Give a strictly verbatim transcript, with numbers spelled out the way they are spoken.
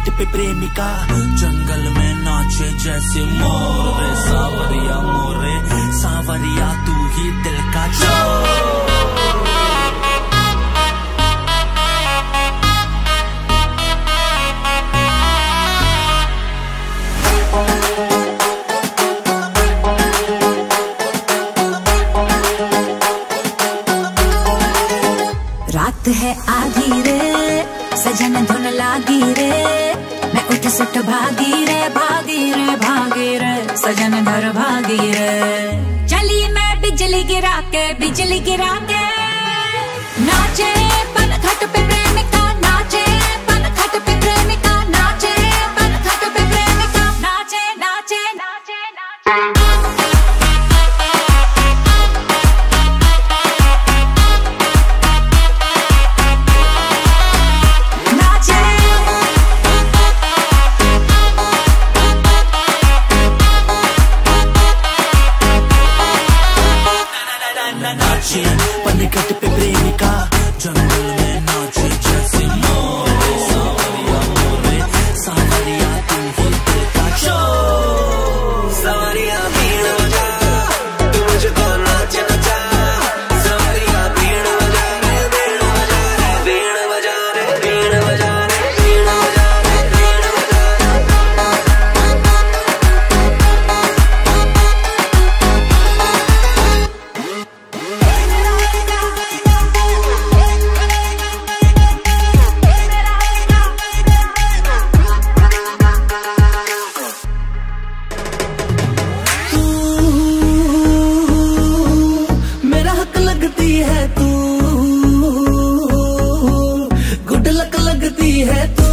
घाट पे प्रेमिका जंगल में नाचे जैसे मोर रे सावरिया मोरे सावरिया तू ही दिल का चोर। रात है आधी रे सजन धुन लागी रे मैं उठ सुट भागी रे भागी रे भागी रे सजन घर भागी रे चली मैं बिजली गिरा के बिजली गिरा के नाचे पन घट पे प्रेमिका नाचे पन घट पे प्रेमिका नाचे पन घट पे प्रेमिका नाचे नाचे नाचे नाचे नाचे पनघट पे प्रेमिका जंगल में नाचे जैसे मोर रे सावरिया मोरे सावरिया तू ही दिल का चोर। सावरिया बीड़ बजा तू मुझको नाच नचा सावरिया बीड़ बजा रे बीड़ बजा रे बीड़ बजा रे बीड़ बजा रे बीड़ बजा रे बीड़ बजा लगती है तू गुड लक लगती है तू।